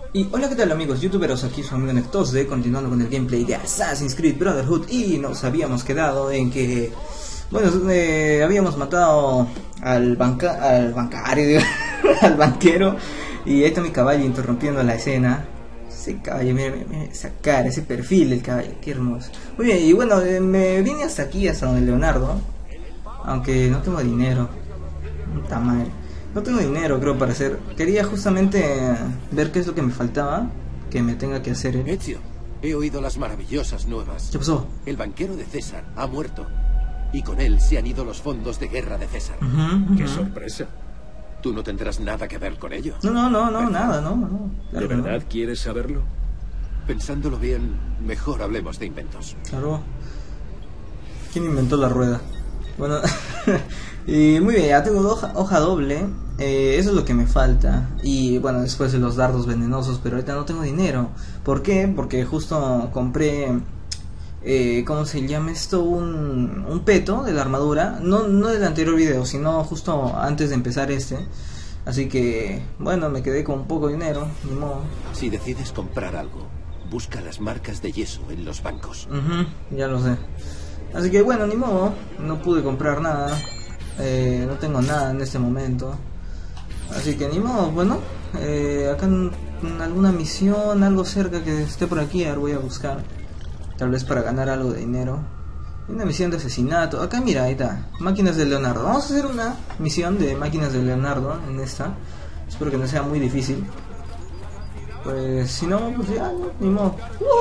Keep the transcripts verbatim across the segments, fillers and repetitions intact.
Y hola, ¿qué tal amigos youtuberos? Aquí su amigo Nectosde, continuando con el gameplay de Assassin's Creed Brotherhood. Y nos habíamos quedado en que, bueno, eh, habíamos matado al banca al bancario, al banquero. Y ahí está mi caballo interrumpiendo la escena. Ese caballo, mira, mira, mira esa cara, ese perfil del caballo, qué hermoso. Muy bien, y bueno, eh, me vine hasta aquí, hasta donde Leonardo. Aunque no tengo dinero. Puta madre. No tengo dinero, creo, para hacer. Quería justamente ver qué es lo que me faltaba que me tenga que hacer. ¿eh? Ezio, he oído las maravillosas nuevas. ¿Qué pasó? El banquero de César ha muerto. Y con él se han ido los fondos de guerra de César. Uh-huh, uh-huh. ¡Qué sorpresa! ¿Tú no tendrás nada que ver con ello? No, no, no, no, nada, no, no. ¿De verdad no. quieres saberlo? Pensándolo bien, mejor hablemos de inventos. Claro. ¿Quién inventó la rueda? Bueno, y muy bien, ya tengo hoja, hoja doble. Eh, eso es lo que me falta. Y bueno, después de los dardos venenosos, pero ahorita no tengo dinero. ¿Por qué? Porque justo compré, eh, ¿cómo se llama esto? Un, un peto de la armadura. No, no del anterior video, sino justo antes de empezar este. Así que, bueno, me quedé con poco dinero, ni modo. Si decides comprar algo, busca las marcas de yeso en los bancos. Uh-huh, ya lo sé. Así que bueno, ni modo, no pude comprar nada. Eh, no tengo nada en este momento. Así que ni modo, bueno, eh, acá en, en alguna misión, algo cerca que esté por aquí, a ver, voy a buscar. Tal vez para ganar algo de dinero. Una misión de asesinato. Acá mira, ahí está, máquinas de Leonardo. Vamos a hacer una misión de máquinas de Leonardo en esta. Espero que no sea muy difícil. Pues si no, pues ya, no, ni modo.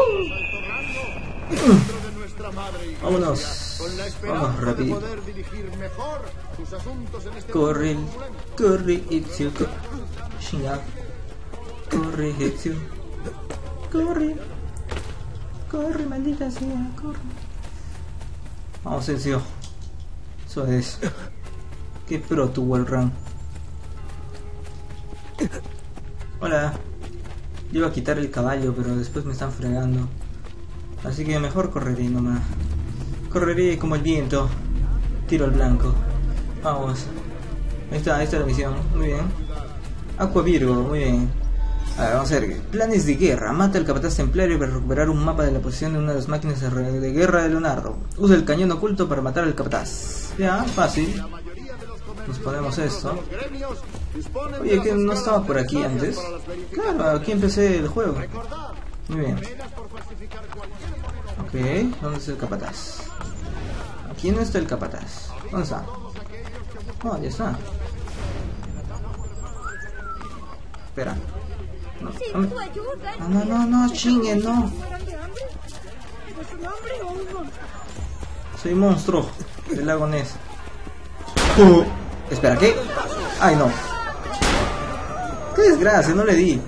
Uh. Vámonos, vamos rápido. Corre, corre, Ezio, corre, corre, Ezio, corre, corre, maldita sea, corre. Vamos, Ezio, eso es. Qué pro tu wall run. Hola. Yo iba a quitar el caballo, pero después me están fregando. Así que mejor correré nomás. Correré como el viento. Tiro al blanco. Vamos. Ahí está, ahí está la misión. Muy bien. Aqua Virgo, muy bien. A ver, vamos a ver. Planes de guerra. Mata al capataz templario para recuperar un mapa de la posición de una de las máquinas de guerra de Leonardo. Usa el cañón oculto para matar al capataz. Ya, fácil. Nos ponemos esto. Oye, que no estaba por aquí antes. Claro, aquí empecé el juego. Muy bien. Ok, ¿dónde está el capataz? Aquí no está el capataz. ¿Dónde está? Oh, ya está. Espera. No, no, no, no, no, chingue, no. Soy monstruo del lago Ness. Uh, espera, ¿qué? Ay, no. Qué desgracia, no le di.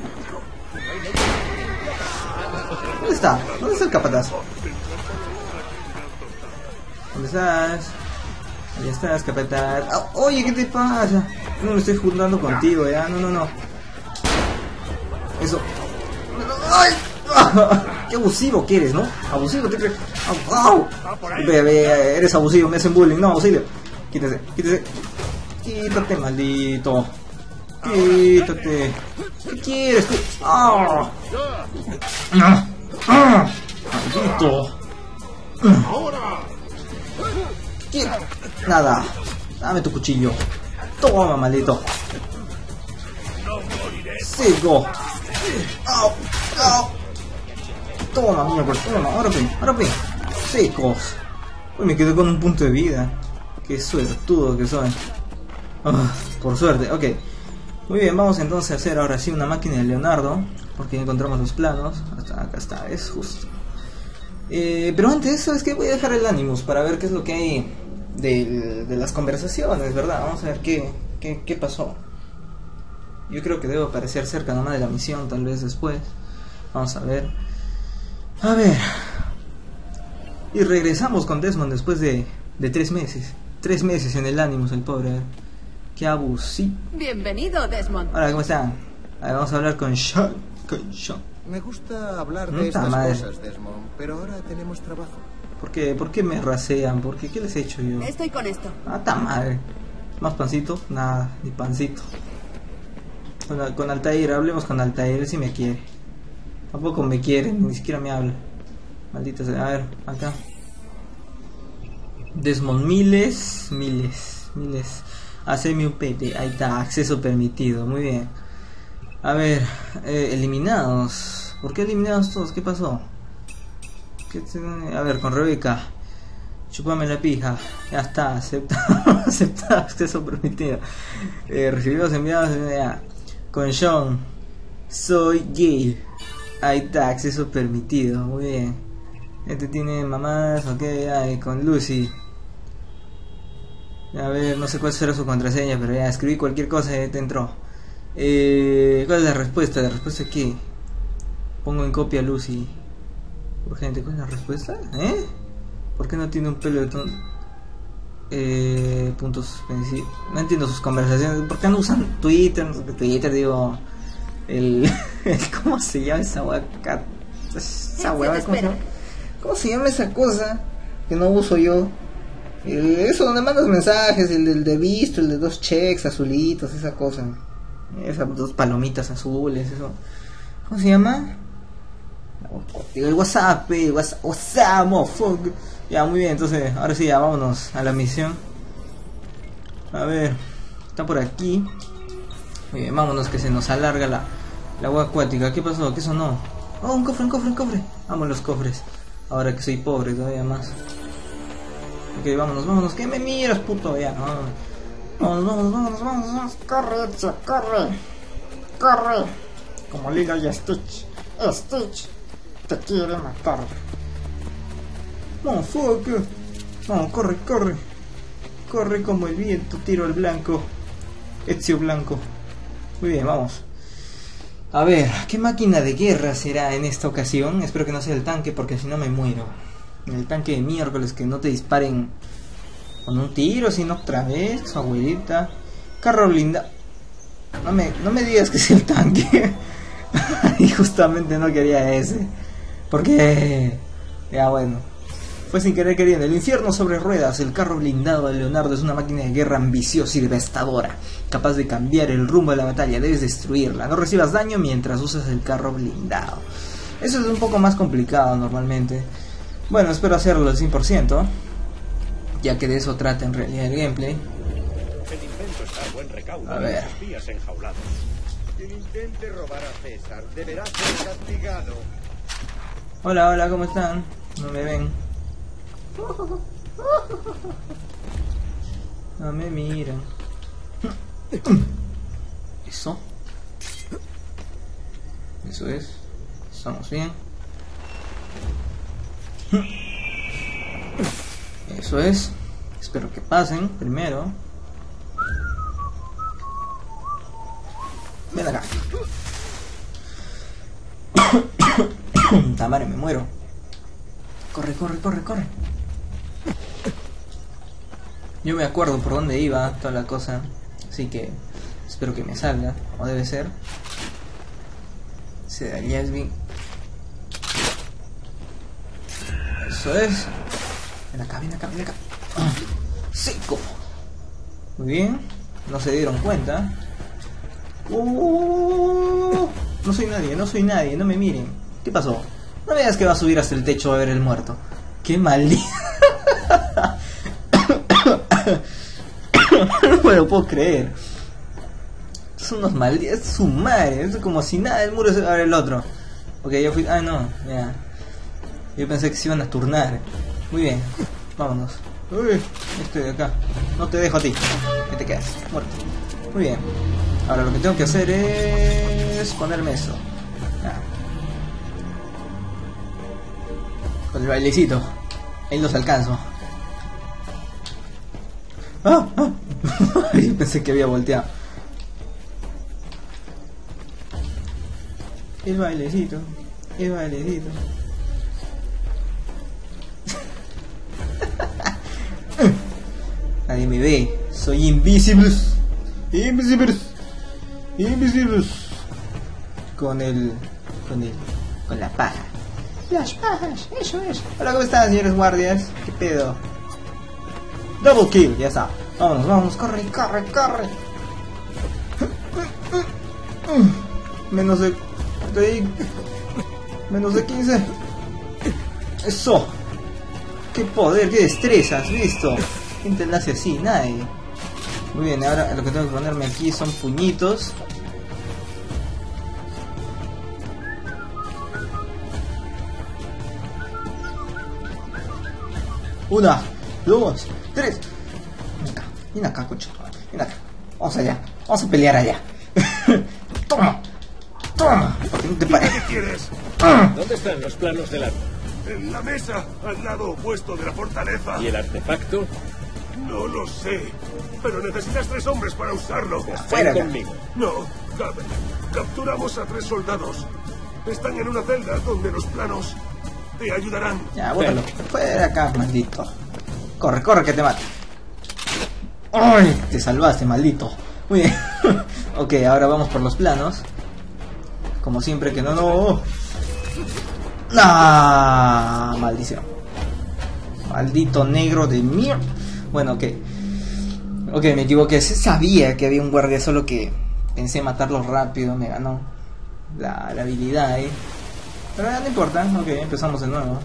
¿Dónde está? ¿Dónde está el capataz? ¿Dónde estás? Ahí estás, capataz. Oh, oye, ¿qué te pasa? No me estoy juntando contigo, ya. No, no, no. Eso. ¡Ay! ¡Qué abusivo que eres, ¿no? Abusivo, te crees. ¡Au! Ve, ve, eres abusivo, me hacen bullying. No, auxilio. Quítese, quítese. Quítate, maldito. Quítate. ¿Qué quieres tú? ¡Ah! ¡Ah! ¡Ah! ¡Maldito! ¿Qué? Nada. Dame tu cuchillo. Toma, maldito. Seco. ¡Au! ¡Au! Toma, mierda. Toma, ahora ven, ahora ven. Secos. Uy, me quedé con un punto de vida. Qué suertudo que soy. Oh, por suerte, ok. Muy bien, vamos entonces a hacer ahora sí una máquina de Leonardo. Porque ya encontramos los planos. Hasta acá está, es justo. Eh, pero antes, ¿sabes qué? Voy a dejar el Animus para ver qué es lo que hay de, de las conversaciones, ¿verdad? Vamos a ver qué, qué, qué pasó. Yo creo que debo aparecer cerca nomás de la misión, tal vez después. Vamos a ver. A ver. Y regresamos con Desmond después de, de tres meses. Tres meses en el Animus, el pobre. Qué abusivo. Bienvenido, Desmond. Hola, ¿cómo están? A ver, vamos a hablar con Sean. Con Sean. Me gusta hablar de Puta estas madre. cosas, Desmond, pero ahora tenemos trabajo. ¿Por qué, ¿Por qué me rasean? ¿Por qué? ¿Qué les he hecho yo? Estoy con esto. Ah, ta madre. ¿Más pancito? Nada, ni pancito. Con, con Altair, hablemos con Altair, si me quiere. Tampoco me quiere, ni siquiera me habla. Maldita sea. A ver, acá. Desmond Miles, Miles, Miles. Haceme un P T, ahí está, acceso permitido, muy bien. A ver, eh, eliminados. ¿Por qué eliminados todos? ¿Qué pasó? ¿Qué te... A ver, con Rebeca. Chupame la pija. Ya está, aceptado, aceptado, acceso permitido. Eh, recibidos enviados. Ya. Con Sean. Soy gay. Ahí está, acceso permitido, muy bien. Este tiene mamás, ok, ya, con Lucy. A ver, no sé cuál será su contraseña, pero ya escribí cualquier cosa y te entró. Eh, ¿Cuál es la respuesta? ¿La respuesta aquí? Pongo en copia a Lucy. Urgente, ¿cuál es la respuesta? ¿Eh? ¿Por qué no tiene un pelo de ton? Eh, puntos suspensivos. No entiendo sus conversaciones. ¿Por qué no usan Twitter? No sé qué Twitter, digo. El, el. ¿Cómo se llama esa hueca? Esa hueá, ¿cómo, ¿Cómo se llama esa cosa que no uso yo? El, eso donde mandas mensajes, el del de visto, el de dos checks azulitos, esa cosa. Esas dos palomitas azules, eso. ¿Cómo se llama? El WhatsApp, el WhatsApp, WhatsApp, motherfucker. Ya, muy bien, entonces, ahora sí, ya vámonos a la misión. A ver, está por aquí. Muy bien, vámonos que se nos alarga la, la agua acuática. ¿Qué pasó? ¿Qué sonó? Oh, un cofre, un cofre, un cofre. Vamos los cofres. Ahora que soy pobre todavía más. Ok, vámonos, vámonos. ¿Qué me miras, puto? Ya, no. Vamos, vamos, vamos, vamos, vamos. Corre, Ezio, corre. Corre. Como Lilo y Stitch. Stitch te quiere matar. Motherfucker. Vamos, corre, corre. Corre como el viento, tiro al blanco. Ezio Blanco. Muy bien, vamos. A ver, ¿qué máquina de guerra será en esta ocasión? Espero que no sea el tanque, porque si no me muero. El tanque de miércoles, que no te disparen con un tiro, sino otra vez, su abuelita. Carro blindado. No me, no me digas que es el tanque. Y justamente no quería ese. Porque... Ya bueno. Fue sin querer queriendo. El infierno sobre ruedas. El carro blindado de Leonardo es una máquina de guerra ambiciosa y devastadora, capaz de cambiar el rumbo de la batalla. Debes destruirla. No recibas daño mientras usas el carro blindado. Eso es un poco más complicado normalmente. Bueno, espero hacerlo al cien por ciento, ya que de eso trata en realidad el gameplay. El invento está a buen recaudo. A ver. Espías enjaulados. Quien intente robar a César deberá ser castigado. Hola, hola, ¿cómo están? No me ven. No me miran. Eso. Eso es. Estamos bien. Eso es. Espero que pasen primero. Ven acá. Tamare, me muero. Corre, corre, corre, corre. Yo me acuerdo por dónde iba toda la cosa, así que espero que me salga, o debe ser. Se daría es bien. Eso es. Ven acá, ven acá, ven acá. Seco. Muy bien. No se dieron cuenta. Uh, no soy nadie, no soy nadie, no me miren. ¿Qué pasó? No me digas que va a subir hasta el techo a ver el muerto. Qué maldito. No me lo puedo creer. Son unos malditos. Es su madre. Es como si nada, el muro se va a ver el otro. Ok, yo fui. Ah, no, ya. Yo pensé que se iban a turnar. Muy bien, vámonos. Uy, estoy de acá. No te dejo a ti. Que te quedas muerto. Muy bien. Ahora lo que tengo que hacer es ponerme eso. Ya. Con el bailecito. Ahí los alcanzo. ¡Ah! ¡Ah! Yo pensé que había volteado. El bailecito. El bailecito. Nadie me ve. Soy invisible. Invisible. Invisible. Con el... Con el... Con la paja. Las pajas, eso es. Hola, ¿cómo están, señores guardias? ¿Qué pedo? Double kill, ya está. Vámonos, vámonos, corre, corre, corre. Menos de... de ahí. Menos de quince. Eso. Qué poder, qué destreza, ¿has visto? ¿Quién te la hace así? Nadie. Muy bien, ahora lo que tengo que ponerme aquí son puñitos. Una, dos, tres. Ven acá, ven acá, cocho. Ven acá. Vamos allá. Vamos a pelear allá. Toma. Toma. ¿Por qué no te pares? ¿Qué quieres? ¿Dónde están los planos del arma? En la mesa, al lado opuesto de la fortaleza. ¿Y el artefacto? No lo sé. Pero necesitas tres hombres para usarlo. Fuera. Ven conmigo. No, cap- capturamos a tres soldados. Están en una celda donde los planos te ayudarán. Ya, bueno, fuera acá, maldito. Corre, corre, que te mate. ¡Ay! Te salvaste, maldito. Muy bien. Ok, ahora vamos por los planos. Como siempre que no, no. ¡Ah! Maldición. Maldito negro de mierda. Bueno, ok. Ok, me equivoqué. Sabía que había un guardia, solo que pensé matarlo rápido. Me ganó la, la habilidad ahí. Pero ya no importa. Ok, empezamos de nuevo.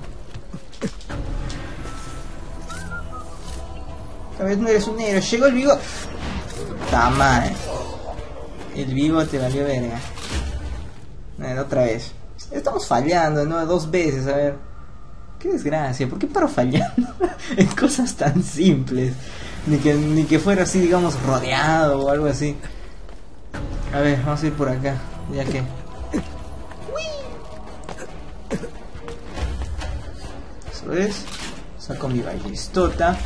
Esta vez no eres un negro. Llegó el bigote. Tama. El bigote valió verga. Bueno, otra vez. Estamos fallando, ¿no? Dos veces, a ver. Qué desgracia, ¿por qué paro fallando? En cosas tan simples. Ni que, ni que fuera así, digamos, rodeado o algo así. A ver, vamos a ir por acá, ya que... Eso es. Saco mi ballestota.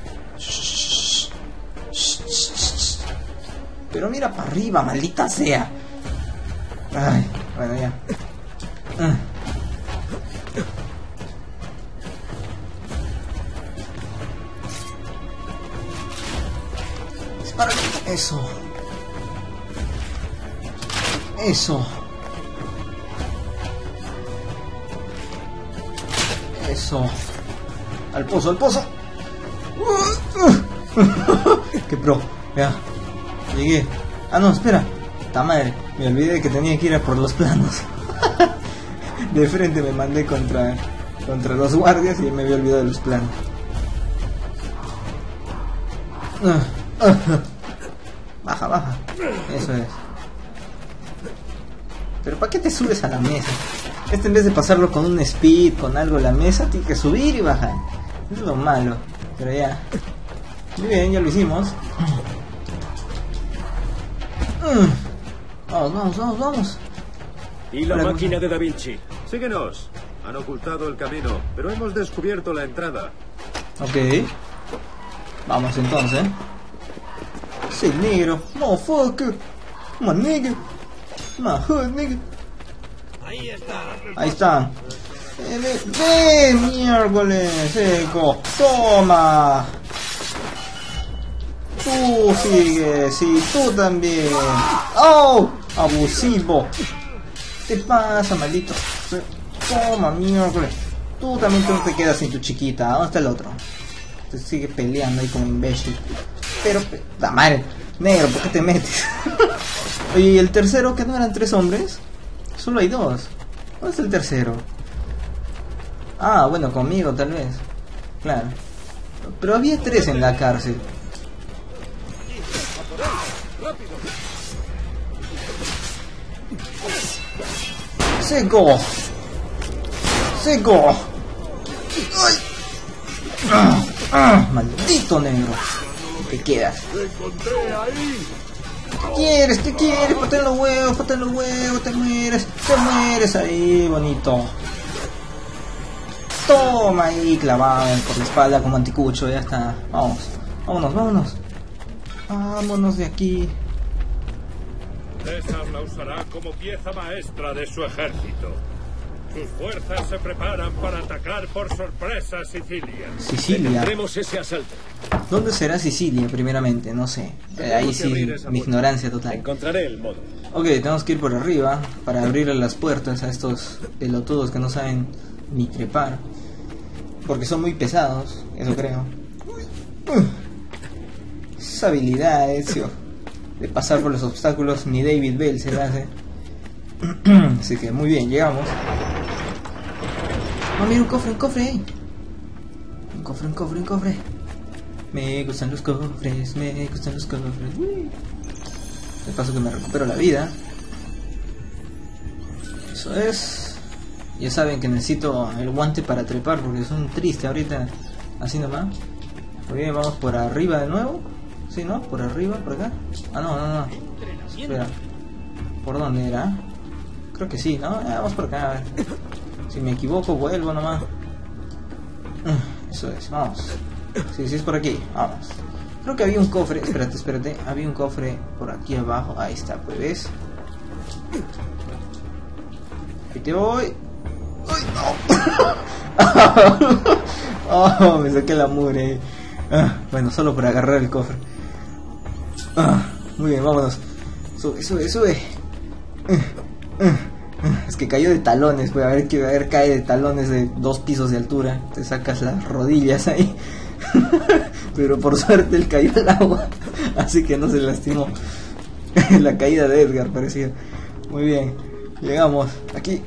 Pero mira para arriba, maldita sea. Ay, bueno, ya. Uh. Dispara. Eso. Eso. Eso. Al pozo, al pozo. Uh, uh. Qué pro. Ya. Llegué. Ah, no, espera. Ta madre. Me olvidé que tenía que ir a por los planos. De frente me mandé contra contra los guardias y me había olvidado de los planos. Uh, uh, uh. Baja, baja. Eso es. Pero ¿para qué te subes a la mesa? Este, en vez de pasarlo con un speed, con algo la mesa, tiene que subir y bajar. Es lo malo. Pero ya. Muy bien, ya lo hicimos. Vamos, vamos, vamos, vamos. ¿Y la Hola, máquina de Da Vinci? Síguenos. Han ocultado el camino, pero hemos descubierto la entrada. Ok. Vamos entonces. Sí, negro. Motherfucker. My nigga. My hood, nigga. Ahí está. Ahí está. Eh, ve, ve, miércoles, seco. Toma. Tú sigue, sí, tú también. ¡Oh! Abusivo. ¿Qué te pasa, maldito? Toma, miércoles. Tú también tú te quedas sin tu chiquita. ¿Dónde está el otro? Te sigue peleando ahí como imbécil. Pero, la madre, negro, ¿por qué te metes? Oye, ¿y el tercero que no eran tres hombres? Solo hay dos. ¿Dónde está el tercero? Ah, bueno, conmigo tal vez. Claro. Pero había tres en la cárcel. ¡Seco! ¡Seco! ¡Ay! ¡Ah! ¡Ah! ¡Maldito negro! ¿Qué quedas? ¿Qué quieres? ¿Qué quieres? Ponte en los huevos, ponte en los huevos, te mueres, te mueres ahí, bonito. Toma ahí, clavado por la espalda como anticucho, ya está. Vamos, vámonos, vámonos. Vámonos de aquí. César la usará como pieza maestra de su ejército. Sus fuerzas se preparan para atacar por sorpresa Sicilia. Sicilia. Tendremos ese asalto. ¿Dónde será Sicilia primeramente? No sé. Eh, ahí sí, mi ignorancia total. Encontraré el modo. Ok, tenemos que ir por arriba para abrirle las puertas a estos pelotudos que no saben ni trepar. Porque son muy pesados, eso creo. Esa habilidad, Ezio, de pasar por los obstáculos, ni David Bell se la hace. Así que muy bien, llegamos. Oh, mira un cofre, un cofre ahí. Un cofre, un cofre, un cofre. Me gustan los cofres, me gustan los cofres. Uy. De paso que me recupero la vida. Eso es. Ya saben que necesito el guante para trepar porque es un triste ahorita. Así nomás. Muy bien, vamos por arriba de nuevo. Sí, ¿no? Por arriba, por acá. Ah, no, no, no. Espera. ¿Por dónde era? Creo que sí, ¿no? Eh, vamos por acá, a ver. Si me equivoco, vuelvo nomás. Eso es, vamos. Sí, sí, es por aquí, vamos. Creo que había un cofre, espérate, espérate. Había un cofre por aquí abajo. Ahí está, pues, ¿ves? Ahí te voy. ¡Ay, no! Oh, me saqué la mugre. Ah, bueno, solo para agarrar el cofre. Ah, muy bien, vámonos. Sube, sube, sube. Es que cayó de talones, pues a ver que a ver cae de talones de dos pisos de altura. Te sacas las rodillas ahí. Pero por suerte él cayó al agua, así que no se lastimó. La caída de Edgar parecía. Muy bien, llegamos aquí.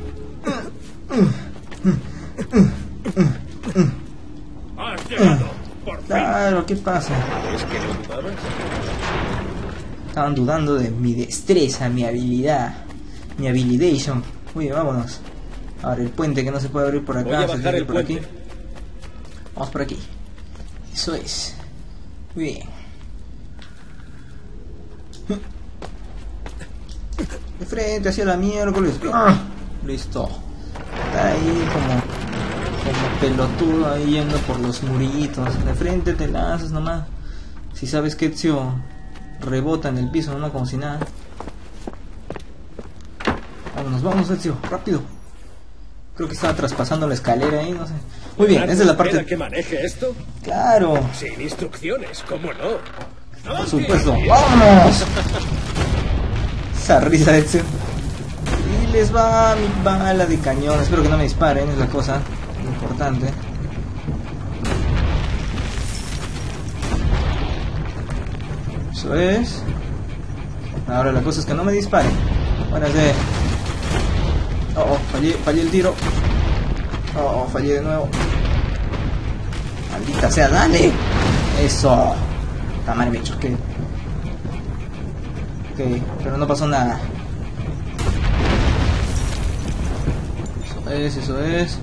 ¡Has llegado! ¡Por fin! Claro, ¿qué pasa? ¿Es que no dudabas? Estaban dudando de mi destreza, mi habilidad, mi habilidation. Muy bien, vámonos. Ahora el puente que no se puede abrir por acá. Voy a se bajar tiene el por aquí. puente. Vamos por aquí. Eso es. Muy bien. De frente hacia la miércoles. ¡Ah! Listo. Está ahí como, como pelotudo ahí yendo por los muritos. De frente te lanzas nomás. Si sabes que Ezio rebota en el piso, no como si nada. Vámonos, vamos Ezio, rápido. Creo que estaba traspasando la escalera ahí, no sé. Muy bien, esa es la parte... que maneje esto? Claro, Sin instrucciones, ¿cómo no? por supuesto. ¡Vamos! Esa risa de Ezio. Y les va mi bala de cañón. Espero que no me disparen, es la cosa importante. Eso es. Ahora la cosa es que no me disparen. Bueno, de... Oh, oh, fallé, fallé el tiro. Oh, oh, fallé de nuevo. Maldita sea, dale. Eso. Esta madre me choqué. Ok, pero no pasó nada. Eso es, eso es.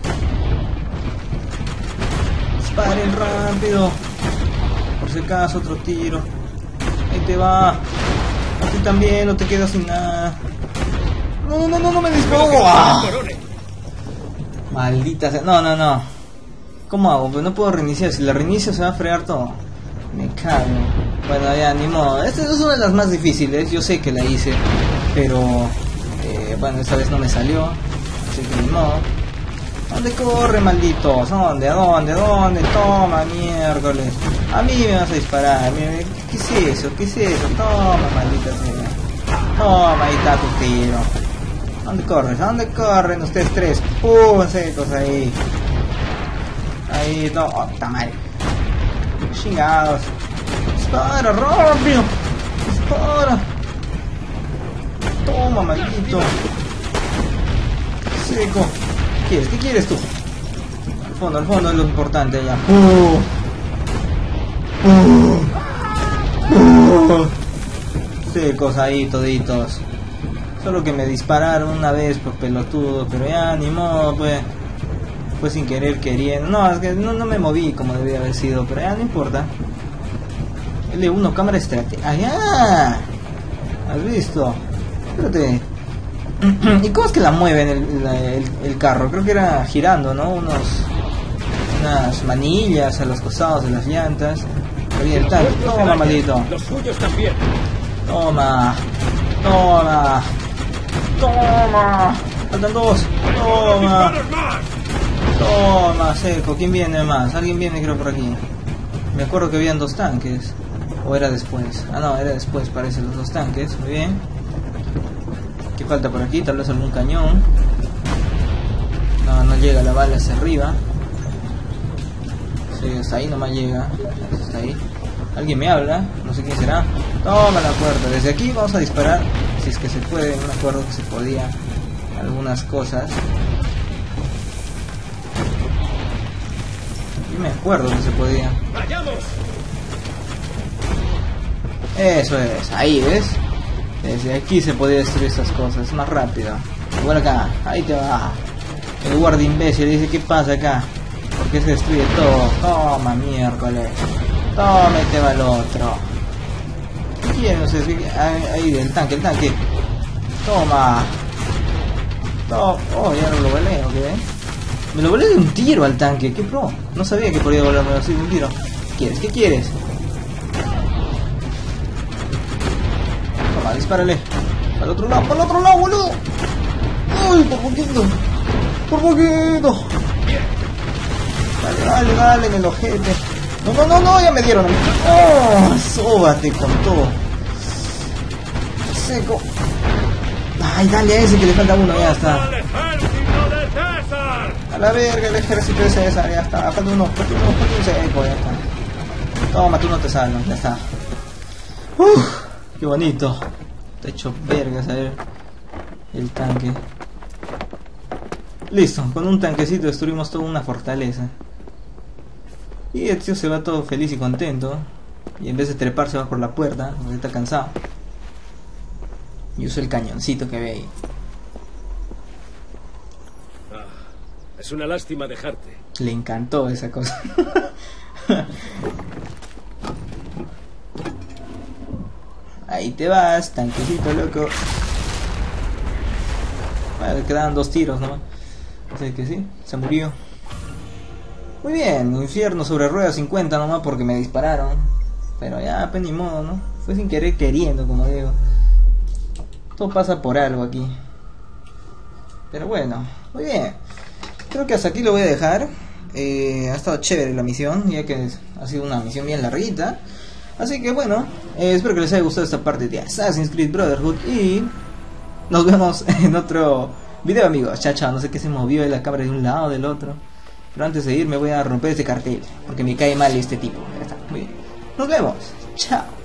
Disparen rápido. Por si acaso otro tiro. Ahí te va. A ti también, no te quedas sin nada. No, no, no, no me disparó. ¡Ah! Maldita sea. No, no, no. ¿Cómo hago? Pues no puedo reiniciar. Si la reinicio se va a fregar todo. Me cago. Bueno, ya, ni modo. Esta es una de las más difíciles. Yo sé que la hice. Pero... Eh, bueno, esta vez no me salió. Así que ni modo. ¿Dónde corre, malditos? ¿Dónde? ¿A dónde? ¿A dónde? Toma, miércoles. A mí me vas a disparar. ¿Qué, qué es eso? ¿Qué es eso? Toma, maldita sea. Toma, ahí está tu tiro. ¿Dónde corres? ¿A dónde corren ustedes tres? ¡Pum! Secos ahí. Ahí, no. ¡Oh, está mal! Chingados. Dispara, rápido. Dispara. Toma, maldito. Seco. ¿Qué quieres? ¿Qué quieres tú? Al fondo, al fondo es lo importante ya. Uh, uh, uh. Secos ahí toditos. Solo que me dispararon una vez por pelotudo, pero ya ni modo, pues. Fue sin querer queriendo. No, es que no, no me moví como debía haber sido, pero ya no importa. L uno, cámara estratégica. ¡Ah, ya! ¿Has visto? Espérate. ¿Y cómo es que la mueven el, el, el carro? Creo que era girando, ¿no? Unos... Unas manillas a los costados de las llantas. Bien, tal. Toma, maldito. Los suyos también. Toma. Toma. Toma. Faltan dos. Toma. Toma, seco. ¿Quién viene más? Alguien viene creo por aquí. Me acuerdo que habían dos tanques. ¿O era después? Ah, no, era después, parece, los dos tanques. Muy bien. ¿Qué falta por aquí? Tal vez algún cañón. No, no llega la bala hacia arriba. Sí, hasta ahí nomás llega. Hasta ahí. Alguien me habla. No sé quién será. Toma la puerta. Desde aquí vamos a disparar Si es que se puede, no me acuerdo que se podía algunas cosas. Yo me acuerdo que se podía. ¡Vayamos! Eso es, ahí ves. Desde aquí se podía destruir estas cosas, es más rápido. Igual acá, ahí te va. El guardia imbécil dice, ¿qué pasa acá? ¿Por qué se destruye todo? Toma, miércoles. Toma, te va el otro. ¿Qué quieren ustedes? Ahí, el tanque, el tanque. Toma. Toma. Oh, ya no lo volé, ¿ok? Me lo volé de un tiro al tanque, qué pro. No sabía que podía volarme así de un tiro. ¿Qué quieres? ¿Qué quieres? Toma, dispárale. Para el otro lado, para el otro lado, boludo. Uy, por poquito. Por poquito. Dale, dale, dale en el ojete. No, no, no, no, ya me dieron. Oh, sóbate con todo. Seco. Ay, dale a ese que le falta uno, ya está. ¡Al ejército de César! A la verga, el ejército de César, ya está. Falta uno, falta uno, falta un seco, ya está. Toma, tú no te salvas, ya está. Uff, qué bonito. Te hecho vergas, a ver. El tanque. Listo, con un tanquecito destruimos toda una fortaleza. Y el tío se va todo feliz y contento. Y en vez de treparse va por la puerta, porque está cansado. Y usa el cañoncito que ve ahí. Ah, es una lástima dejarte. Le encantó esa cosa. Ahí te vas, tanquecito loco. Bueno, le quedaban dos tiros nomás. Así que sí, se murió. Muy bien, infierno sobre ruedas cincuenta nomás porque me dispararon. Pero ya, pues ni modo, ¿no? Fue sin querer queriendo, como digo. Todo pasa por algo aquí. Pero bueno, muy bien. Creo que hasta aquí lo voy a dejar. Eh, ha estado chévere la misión, ya que ha sido una misión bien larguita. Así que bueno, eh, espero que les haya gustado esta parte de Assassin's Creed Brotherhood. Y nos vemos en otro video, amigos. Chao, chao. No sé qué se movió de la cámara de un lado o del otro. Pero antes de ir me voy a romper este cartel, porque me cae mal este tipo. Ya está, muy bien. Nos vemos. Chao.